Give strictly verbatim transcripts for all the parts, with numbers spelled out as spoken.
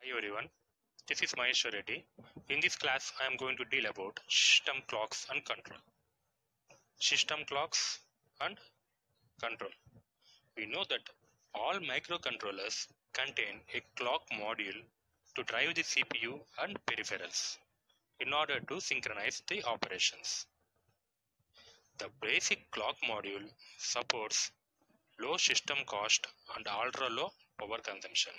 Hi everyone, this is Mahesh Reddy. In this class, I am going to deal about system clocks and control. System clocks and control. We know that all microcontrollers contain a clock module to drive the C P U and peripherals in order to synchronize the operations. The basic clock module supports low system cost and ultra low power consumption.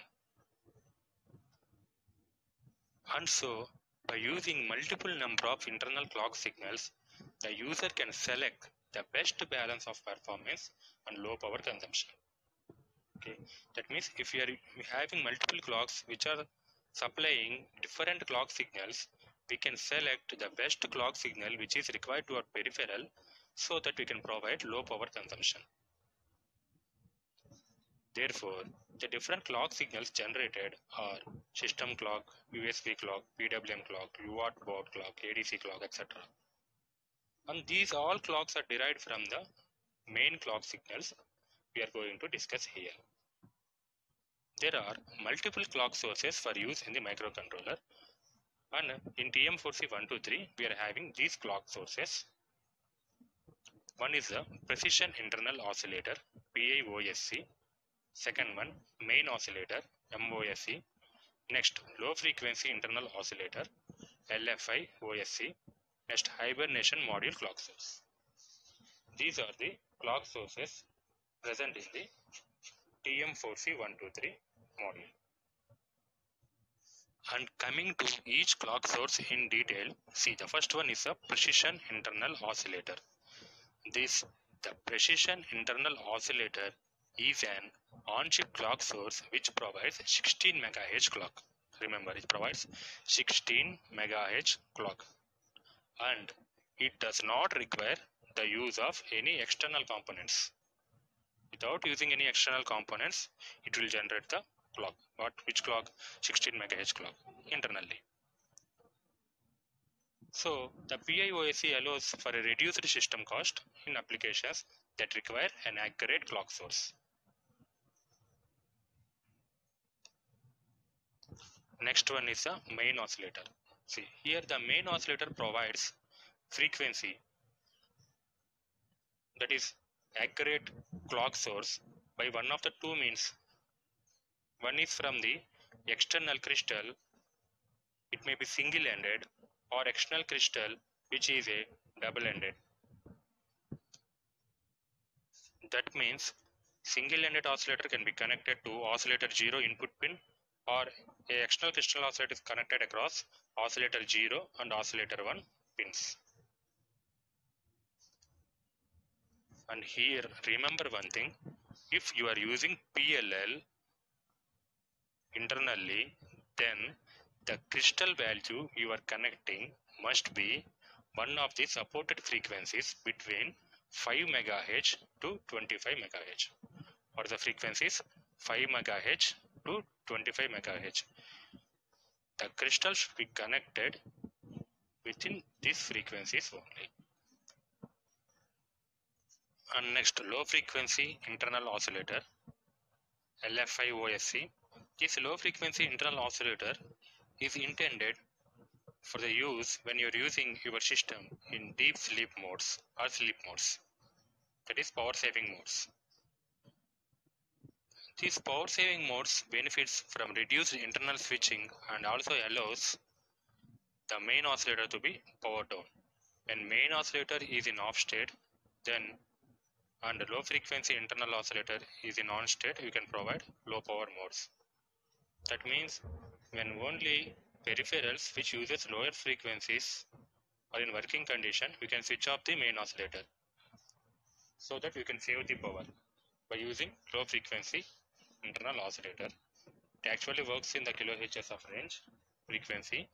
And so, by using multiple number of internal clock signals, the user can select the best balance of performance and low power consumption. Okay, that means if you are having multiple clocks which are supplying different clock signals, we can select the best clock signal which is required to our peripheral so that we can provide low power consumption. Therefore, the different clock signals generated are system clock, U S B clock, P W M clock, U A R T board clock, A D C clock, et cetera. And these all clocks are derived from the main clock signals we are going to discuss here. There are multiple clock sources for use in the microcontroller, and in T M four C one two three we are having these clock sources. One is the precision internal oscillator, P I O S C. Second one, main oscillator, M O S C. Next, low frequency internal oscillator, L F I O S C. Next, hibernation module clock source. These are the clock sources present in the T M four C one two three module. And coming to each clock source in detail, see, the first one is a precision internal oscillator. This, the precision internal oscillator is an on-chip clock source which provides sixteen megahertz clock. Remember, it provides sixteen megahertz clock, and it does not require the use of any external components. Without using any external components, it will generate the clock. What? Which clock? sixteen megahertz clock internally. So the P I O S C allows for a reduced system cost in applications that require an accurate clock source. Next one is the main oscillator. See, here the main oscillator provides frequency, that is accurate clock source, by one of the two means. One is from the external crystal, it may be single-ended, or external crystal which is a double-ended. That means single-ended oscillator can be connected to oscillator zero input pin, or a external crystal oscillator is connected across oscillator zero and oscillator one pins. And here remember one thing, if you are using P L L internally, then the crystal value you are connecting must be one of the supported frequencies between five megahertz to twenty-five megahertz, or the frequencies five megahertz to twenty-five megahertz. The crystal should be connected within these frequencies only. And next, low frequency internal oscillator, L F I O S C. This low frequency internal oscillator is intended for the use when you are using your system in deep sleep modes or sleep modes, that is power saving modes. These power saving modes benefits from reduced internal switching and also allows the main oscillator to be powered down. When main oscillator is in off state, then and low frequency internal oscillator is in on state, you can provide low power modes. That means when only peripherals which uses lower frequencies are in working condition, we can switch off the main oscillator so that we can save the power by using low frequency internal oscillator. It actually works in the kilohertz of range frequency.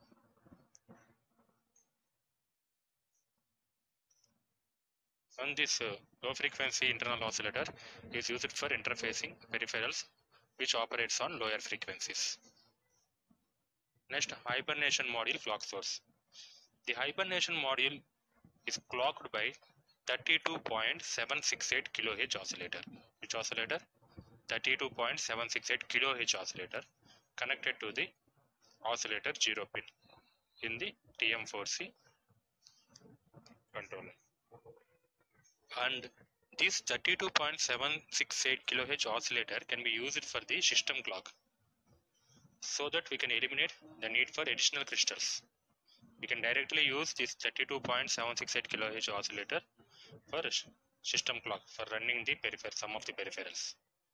And this uh, low frequency internal oscillator is used for interfacing peripherals which operates on lower frequencies. Next, hibernation module clock source. The hibernation module is clocked by thirty-two point seven six eight kilohertz oscillator. Which oscillator? thirty-two point seven six eight kilohertz oscillator connected to the oscillator zero pin in the T M four C controller. And this thirty-two point seven six eight kilohertz oscillator can be used for the system clock, so that we can eliminate the need for additional crystals. We can directly use this thirty-two point seven six eight kilohertz oscillator for system clock for running the peripheral, some of the peripherals.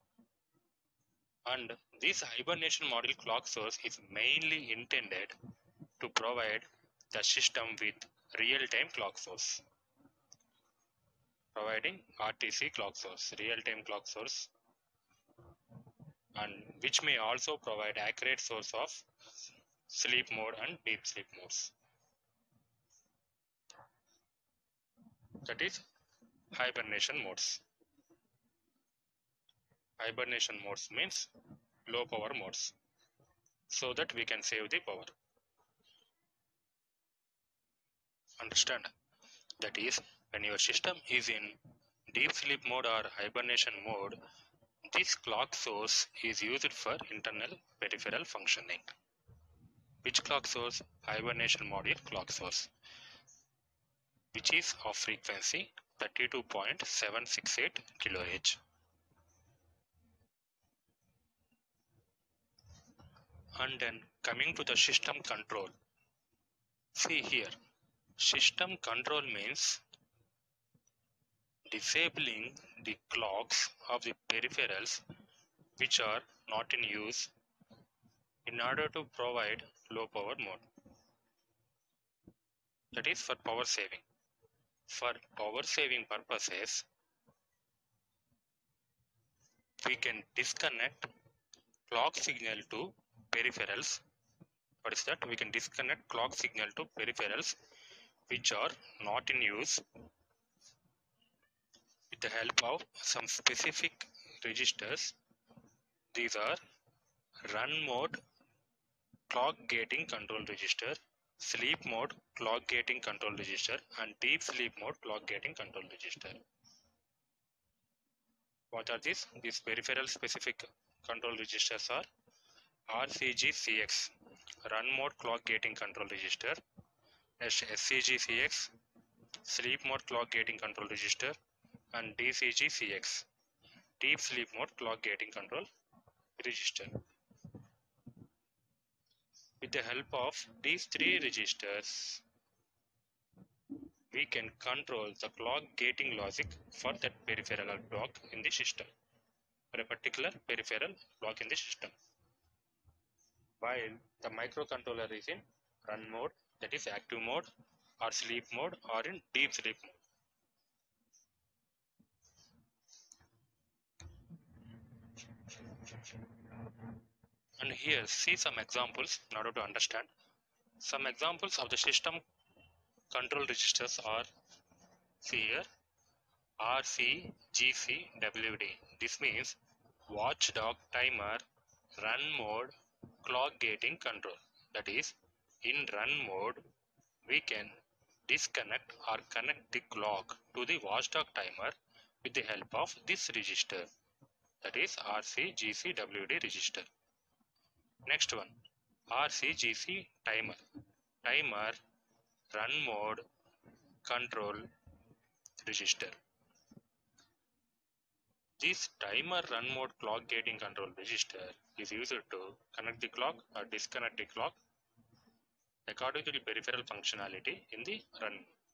And this hibernation model clock source is mainly intended to provide the system with real-time clock source, providing R T C clock source, real-time clock source, and which may also provide accurate source of sleep mode and deep sleep modes. That is hibernation modes. Hibernation modes means low power modes, so that we can save the power. Understand? That is, when your system is in deep sleep mode or hibernation mode, this clock source is used for internal peripheral functioning. Which clock source? Hibernation module clock source, which is of frequency thirty-two point seven six eight kilohertz. And then coming to the system control. See here, system control means disabling the clocks of the peripherals which are not in use in order to provide low power mode. That is for power saving. For power saving purposes, we can disconnect clock signal to peripherals. What is that? We can disconnect clock signal to peripherals which are not in use with the help of some specific registers. These are run mode clock gating control register, sleep mode clock gating control register, and deep sleep mode clock gating control register. What are these? These peripheral specific control registers are R C G C X, run mode clock gating control register, S C G C X, sleep mode clock gating control register, and D C G C X, deep sleep mode clock gating control register. With the help of these three registers, we can control the clock gating logic for that peripheral block in the system, for a particular peripheral block in the system. While the microcontroller is in run mode, that is active mode, or sleep mode, or in deep sleep mode. And here, see some examples in order to understand. Some examples of the system control registers are, see here, R C G C W D. This means watchdog timer run mode clock gating control. That is, in run mode, we can disconnect or connect the clock to the watchdog timer with the help of this register. That is R C G C W D register. Next one, R C G C timer, timer run mode control register. This timer run mode clock gating control register is used to connect the clock or disconnect the clock according to the peripheral functionality in the run,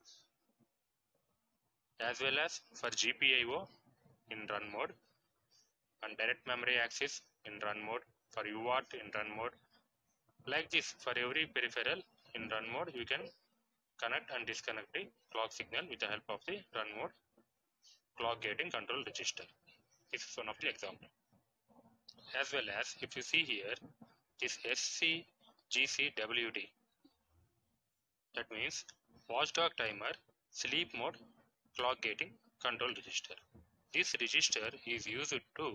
as well as for G P I O in run mode and direct memory access in run mode, for U A R T in run mode. Like this, for every peripheral in run mode, you can connect and disconnect the clock signal with the help of the run mode clock gating control register. This is one of the example. As well as, if you see here, this S C G C W D, that means watchdog timer sleep mode clock gating control register. This register is used to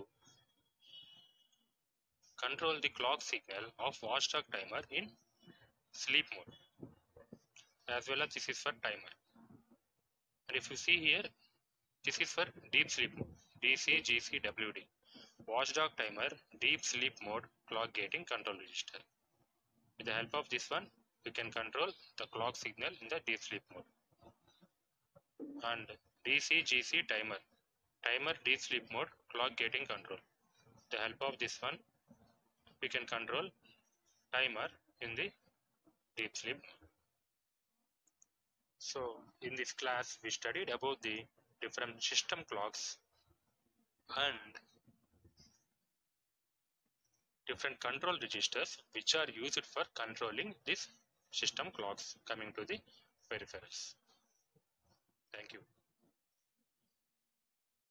control the clock signal of watchdog timer in sleep mode, as well as this is for timer. And if you see here, this is for deep sleep mode, D C G C W D, watchdog timer deep sleep mode clock gating control register. With the help of this one, you can control the clock signal in the deep sleep mode. And D C G C timer, timer deep sleep mode clock gating control. With the help of this one, we can control timer in the deep sleep. So in this class, we studied about the different system clocks and different control registers which are used for controlling these system clocks coming to the peripherals. Thank you.